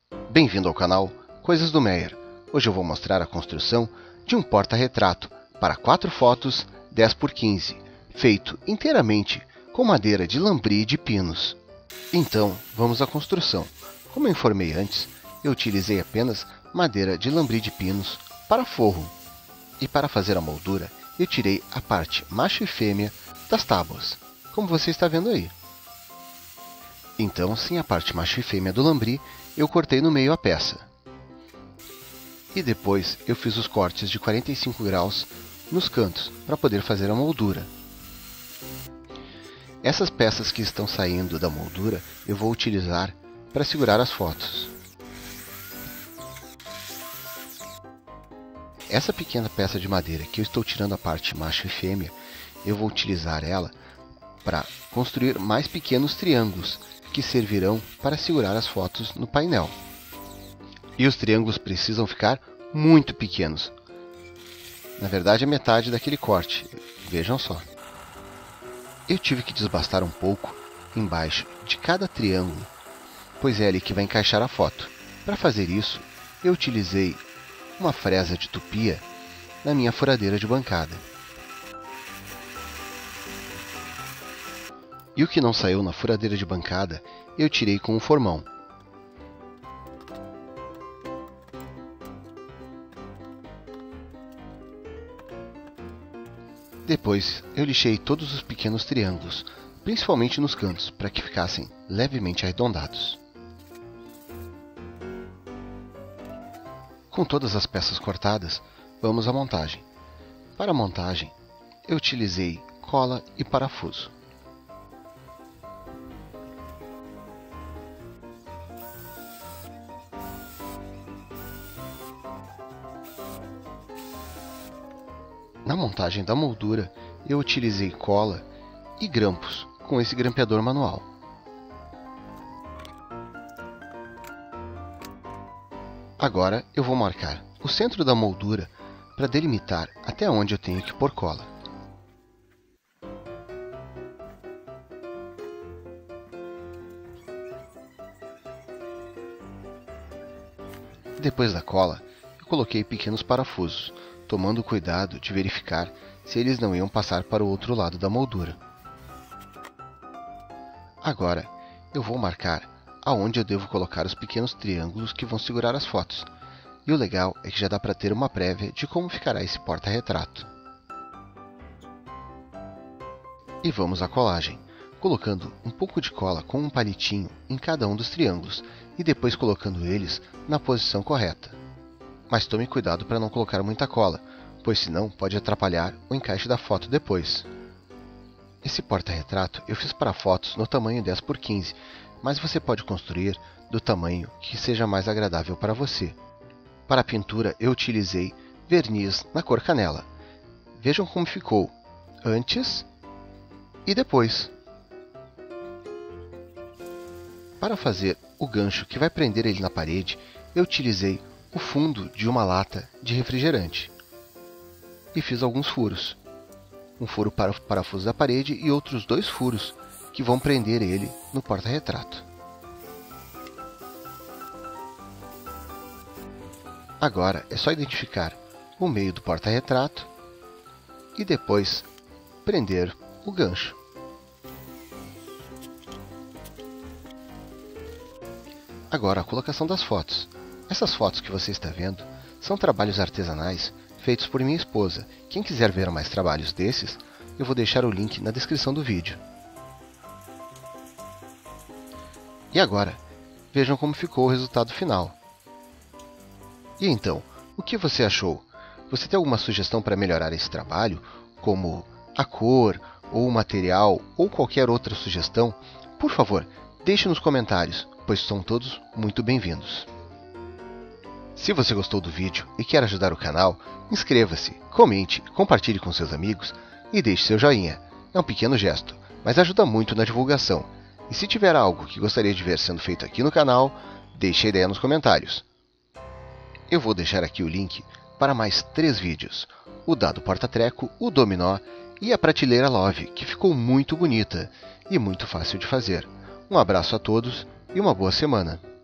Bem-vindo ao canal Coisas do Meyer. Hoje eu vou mostrar a construção de um porta-retrato para 4 fotos 10 por 15, feito inteiramente com madeira de lambri de pinos. Então, vamos à construção. Como eu informei antes, eu utilizei apenas madeira de lambri de pinos para forro. E para fazer a moldura, eu tirei a parte macho e fêmea das tábuas, como você está vendo aí. Então, sem a parte macho e fêmea do lambri, eu cortei no meio a peça. E depois eu fiz os cortes de 45 graus nos cantos, para poder fazer a moldura. Essas peças que estão saindo da moldura, eu vou utilizar para segurar as fotos. Essa pequena peça de madeira que eu estou tirando a parte macho e fêmea, eu vou utilizar ela para construir mais pequenos triângulos que servirão para segurar as fotos no painel. E os triângulos precisam ficar muito pequenos. Na verdade, é metade daquele corte. Vejam só. Eu tive que desbastar um pouco embaixo de cada triângulo, pois é ali que vai encaixar a foto. Para fazer isso, eu utilizei uma fresa de tupia na minha furadeira de bancada. E o que não saiu na furadeira de bancada, eu tirei com um formão. Depois, eu lixei todos os pequenos triângulos, principalmente nos cantos, para que ficassem levemente arredondados. Com todas as peças cortadas, vamos à montagem. Para a montagem, eu utilizei cola e parafuso. Na montagem da moldura, eu utilizei cola e grampos com esse grampeador manual. Agora eu vou marcar o centro da moldura para delimitar até onde eu tenho que pôr cola. Depois da cola, eu coloquei pequenos parafusos, tomando cuidado de verificar se eles não iam passar para o outro lado da moldura. Agora, eu vou marcar aonde eu devo colocar os pequenos triângulos que vão segurar as fotos. E o legal é que já dá para ter uma prévia de como ficará esse porta-retrato. E vamos à colagem, colocando um pouco de cola com um palitinho em cada um dos triângulos e depois colocando eles na posição correta. Mas tome cuidado para não colocar muita cola, pois senão pode atrapalhar o encaixe da foto depois. Esse porta-retrato eu fiz para fotos no tamanho 10 por 15, mas você pode construir do tamanho que seja mais agradável para você. Para a pintura eu utilizei verniz na cor canela. Vejam como ficou antes e depois. Para fazer o gancho que vai prender ele na parede, eu utilizei o fundo de uma lata de refrigerante e fiz alguns furos. Um furo para o parafuso da parede e outros 2 furos que vão prender ele no porta-retrato. Agora é só identificar o meio do porta-retrato e depois prender o gancho. Agora a colocação das fotos. Essas fotos que você está vendo são trabalhos artesanais feitos por minha esposa. Quem quiser ver mais trabalhos desses, eu vou deixar o link na descrição do vídeo. E agora, vejam como ficou o resultado final. E então, o que você achou? Você tem alguma sugestão para melhorar esse trabalho, como a cor, ou o material, ou qualquer outra sugestão? Por favor, deixe nos comentários, pois são todos muito bem-vindos. Se você gostou do vídeo e quer ajudar o canal, inscreva-se, comente, compartilhe com seus amigos e deixe seu joinha. É um pequeno gesto, mas ajuda muito na divulgação. E se tiver algo que gostaria de ver sendo feito aqui no canal, deixe a ideia nos comentários. Eu vou deixar aqui o link para mais 3 vídeos, o dado porta-treco, o dominó e a prateleira Love, que ficou muito bonita e muito fácil de fazer. Um abraço a todos e uma boa semana!